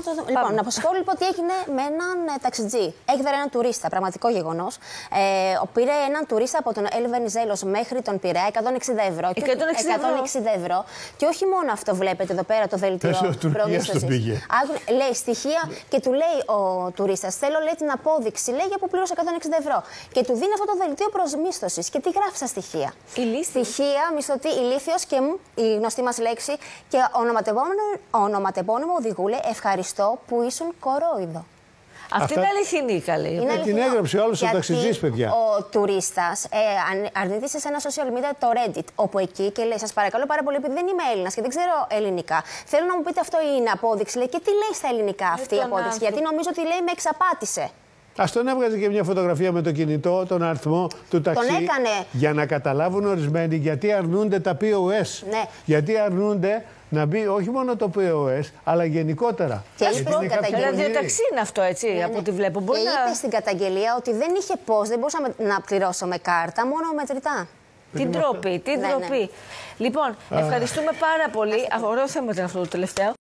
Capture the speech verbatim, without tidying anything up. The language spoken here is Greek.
το... Λοιπόν, να πω λοιπόν τι έγινε με έναν ε, ταξιτζή. Έκδερε έναν τουρίστα, πραγματικό γεγονός. Ε, πήρε έναν τουρίστα από τον Ελ Βενιζέλος μέχρι τον Πειραιά, εκατόν εξήντα ευρώ. εκατόν εξήντα ευρώ. Και όχι μόνο αυτό, βλέπετε εδώ πέρα το δελτίο προμίσθωσης. Λέει στοιχεία και του λέει ο τουρίστας: θέλω, λέει, την απόδειξη, λέει, για που πλήρωσε εκατόν εξήντα ευρώ. Και του δίνει αυτό το δελτίο προσμίσθωσης. Και τι γράφει στα στοιχεία? Στοιχεία, μισθωτή, ηλίθιος και μου, η γνωστή μας λέξη, και ονοματεπώνυμο οδηγούλε, ευχαριστώ που ήσουν κορόιδο. Αυτή Αυτά... είναι αληθινή, καλή. Είναι αληθινό. Την έγραψε όλος ο ταξιτζής, παιδιά. Ο τουρίστας ε, αρνήθηκε σε ένα social media, το Reddit, όπου εκεί και λέει: σας παρακαλώ πάρα πολύ, επειδή δεν είμαι Έλληνας και δεν ξέρω ελληνικά, θέλω να μου πείτε αυτό είναι απόδειξη. Λέει, και τι λέει στα ελληνικά αυτή η απόδειξη? Άνθρωπο. Γιατί νομίζω ότι λέει με εξαπάτησε. Ας τον έβγαζε και μια φωτογραφία με το κινητό, τον αριθμό του ταξί. Τον έκανε. Για να καταλάβουν ορισμένοι γιατί αρνούνται τα πι ο ες. Ναι. Γιατί αρνούνται να μπει όχι μόνο το πι ο ες, αλλά γενικότερα. Και είπε στην καταγγελία. Ραδιοταξί είναι αυτό, έτσι, ναι, ναι. από ό,τι βλέπω. Μπορεί και να... είπε στην καταγγελία ότι δεν είχε πώς, δεν μπορούσαμε να πληρώσω με κάρτα, μόνο μετρητά. Την τρόπη, την ναι, τροπή. Ναι. Λοιπόν, ευχαριστούμε πάρα πολύ. Ωραίο θέμα ήταν αυτό το τελευταίο.